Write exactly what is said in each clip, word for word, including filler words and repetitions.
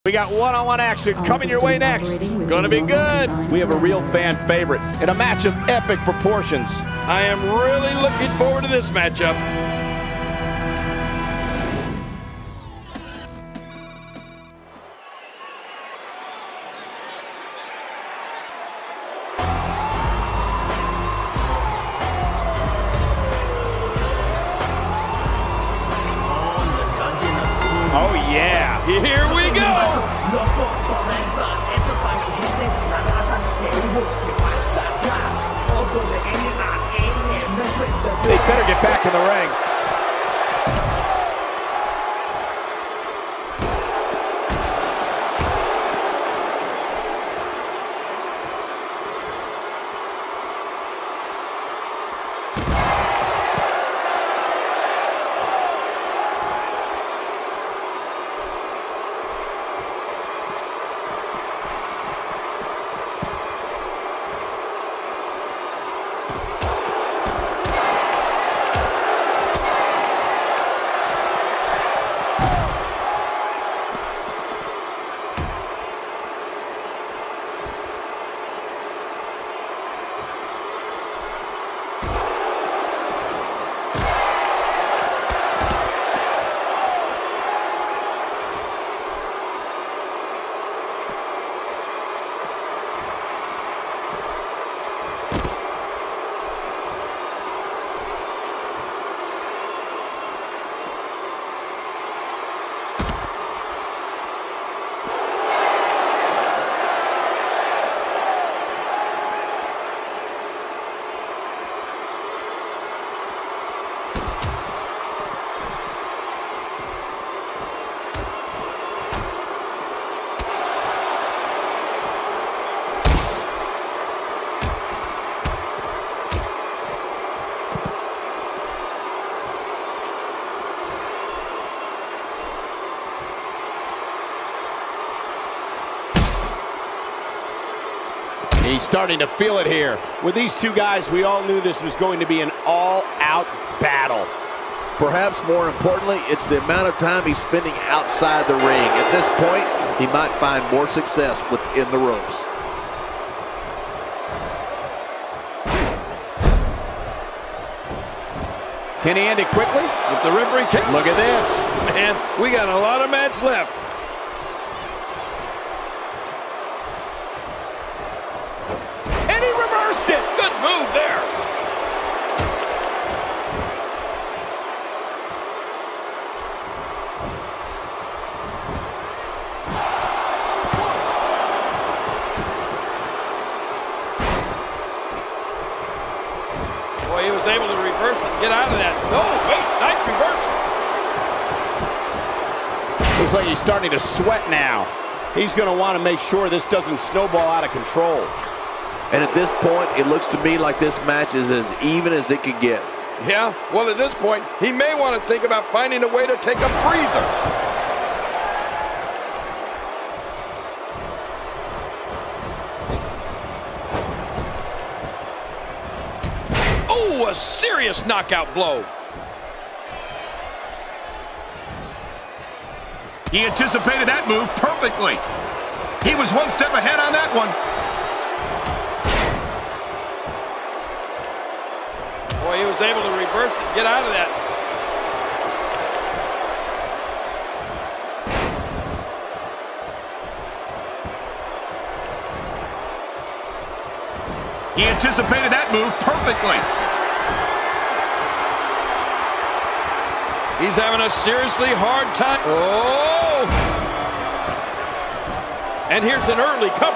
We got one-on-one action coming your way next. Gonna be good. We have a real fan favorite in a match of epic proportions. I am really looking forward to this matchup. Oh yeah, here we go. They better get back in the ring. He's starting to feel it here. With these two guys, we all knew this was going to be an all-out battle. Perhaps more importantly, it's the amount of time he's spending outside the ring. At this point, he might find more success within the ropes. Can he end it quickly? If the referee can. Look at this. Man, we got a lot of match left. Good move there. Boy, he was able to reverse and get out of that. Oh, wait, nice reversal. Looks like he's starting to sweat now. He's going to want to make sure this doesn't snowball out of control. And at this point, it looks to me like this match is as even as it could get. Yeah, well, at this point, he may want to think about finding a way to take a breather. Oh, a serious knockout blow. He anticipated that move perfectly. He was one step ahead on that one. Boy, he was able to reverse and get out of that. He anticipated that move perfectly. He's having a seriously hard time. Oh! And here's an early cover.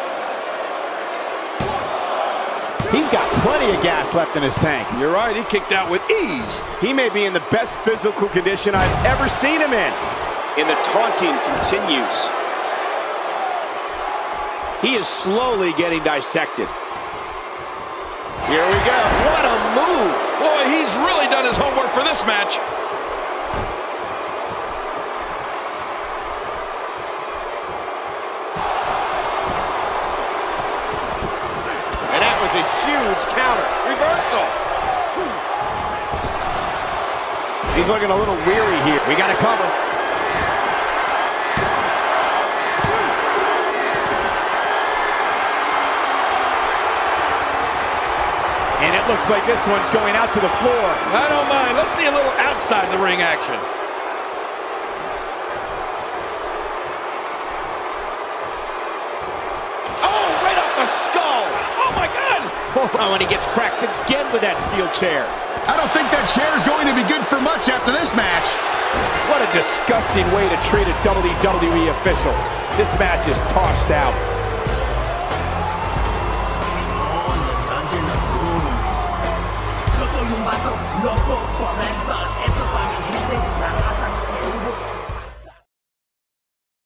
He's got plenty of gas left in his tank. You're right, he kicked out with ease. He may be in the best physical condition I've ever seen him in. And the taunting continues. He is slowly getting dissected. Here we go. What a move! Boy, he's really done his homework for this match. A huge counter. Reversal. He's looking a little weary here. We got to cover. It looks like this one's going out to the floor. I don't mind. Let's see a little outside the ring action. Oh, right off the skull. Oh, my God. Oh, and he gets cracked again with that steel chair. I don't think that chair is going to be good for much after this match. What a disgusting way to treat a W W E official. This match is tossed out.